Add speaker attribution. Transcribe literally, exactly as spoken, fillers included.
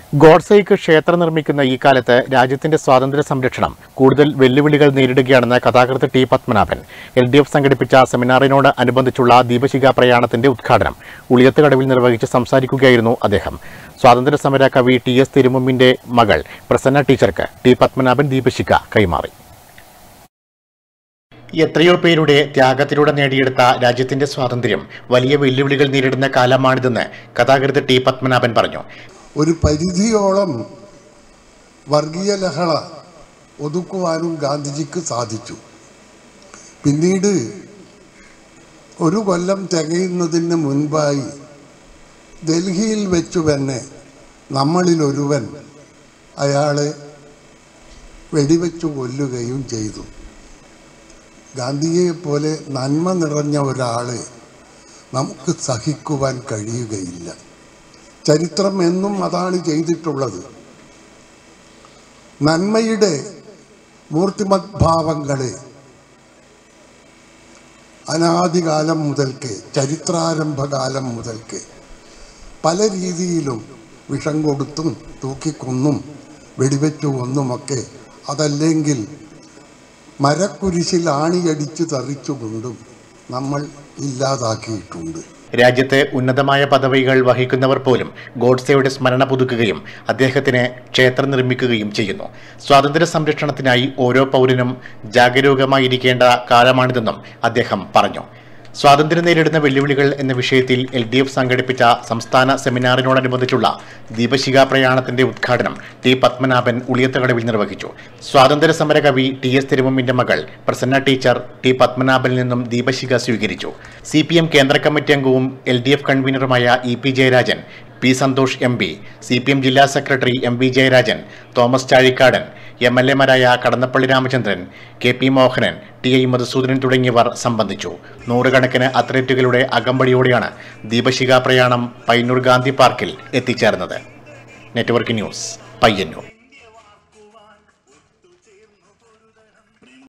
Speaker 1: ഗോഡ്സെയ്ക്ക് ക്ഷേത്രം നിർമ്മിക്കുന്ന ഈ കാലത്ത് രാജ്യത്തിന്റെ സ്വാതന്ത്ര്യ സംരക്ഷണം കൂടുതൽ വെല്ലുവിളികൾ നേരിടുകയാണെന്ന് കഥാകൃത്ത് T Padmanabhan L D F സംഘടിപ്പിച്ച സെമിനാറിനോട് അനുബന്ധിച്ചുള്ള ദീപശിഖ പ്രയാണത്തിന്റെ ഉദ്ഘാടനം ഉളിയത്തുകടവിൽ നിർവഹിച്ച് സംസാരിക്കുകയായിരുന്നു അദ്ദേഹം. സ്വാതന്ത്ര്യ സമര കവി ടി എസ് തിരുമുമ്പിന്റെ മകൾ പ്രസന്ന ടീച്ചർക്ക് ടി പത്മനാഭൻ ദീപശിഖ കൈമാറി. എത്രയോ പേരുടെ ത്യാഗത്തിലൂടെ നേടിയെടുത്ത രാജ്യത്തിന്റെ സ്വാതന്ത്ര്യം വലിയ വെല്ലുവിളികൾ നേരിടുന്ന കാലമാണിതെന്ന് കഥാകൃത്ത് ടി പത്മനാഭൻ പറഞ്ഞു.
Speaker 2: ഒരു പരിധിയോളം വർഗീയ ലഹള ഒതുക്കുവാനും ഗാന്ധിജിക്ക് സാധിച്ചു. പിന്നീട് ഒരു കൊല്ലം തികയുന്നതിന് മുൻപായി ഡൽഹിയിൽ വെച്ചു തന്നെ നമ്മളിലൊരുവൻ അയാളെ വെടിവെച്ചു കൊല്ലുകയും ചെയ്തു. ഗാന്ധിയെപ്പോലെ നന്മ നിറഞ്ഞ ഒരാളെ നമുക്ക് സഹിക്കുവാൻ കഴിയുകയില്ല. ചരിത്രം എന്നും അതാണ് ചെയ്തിട്ടുള്ളത്. നന്മയുടെ മൂർത്തിമത് ഭാവങ്ങളെ അനാദികാലം മുതൽക്ക്, ചരിത്രാരംഭകാലം മുതൽക്ക് പല രീതിയിലും വിഷം കൊടുത്തും തൂക്കിക്കൊന്നും വെടിവെച്ചു കൊന്നുമൊക്കെ, അതല്ലെങ്കിൽ മരക്കുരിശിൽ ആണിയടിച്ചു തറിച്ചുകൊണ്ടും നമ്മൾ ഇല്ലാതാക്കിയിട്ടുണ്ട്.
Speaker 1: രാജ്യത്തെ ഉന്നതമായ പദവികൾ വഹിക്കുന്നവർ പോലും ഗോഡ്സെയുടെ സ്മരണ പുതുക്കുകയും അദ്ദേഹത്തിന് ക്ഷേത്രം നിർമ്മിക്കുകയും ചെയ്യുന്നു. സ്വാതന്ത്ര്യ സംരക്ഷണത്തിനായി ഓരോ പൗരനും ജാഗരൂകമായിരിക്കേണ്ട കാലമാണിതെന്നും അദ്ദേഹം പറഞ്ഞു. സ്വാതന്ത്ര്യം നേരിടുന്ന വെല്ലുവിളികൾ എന്ന വിഷയത്തിൽ എൽ ഡി എഫ് സംഘടിപ്പിച്ച സംസ്ഥാന സെമിനാറിനോടനുബന്ധിച്ചുള്ള ദീപശിഖ പ്രയാണത്തിന്റെ ഉദ്ഘാടനം ടി പത്മനാഭൻ ഉളിയത്തുകടവിൽ നിർവഹിച്ചു. സ്വാതന്ത്ര്യ സമര കവി ടി എസ് തിരുമുമ്പിന്റെ മകൾ പ്രസന്ന ടീച്ചർ ടി പത്മനാഭനിൽ നിന്നും ദീപശിഖ സ്വീകരിച്ചു. സി പി എം കേന്ദ്ര കമ്മിറ്റി അംഗവും എൽ ഡി എഫ് കൺവീനറുമായ E P Jayarajan, P Santhosh M P, C P M ജില്ലാ secretary M V Jayarajan, Thomas Chazhikadan, M L എമാരായ Kadannappally Ramachandran, K P Mohanan, T I Madhusoodanan തുടങ്ങിയവർ സംബന്ധിച്ചു. നൂറുകണക്കിന് അത്ലറ്റുകളുടെ അകമ്പടിയോടെയാണ് ദീപശിഖ പ്രയാണം പയ്യന്നൂർ ഗാന്ധി പാർക്കിൽ എത്തിച്ചേർന്നത്. Network news, Payyanur.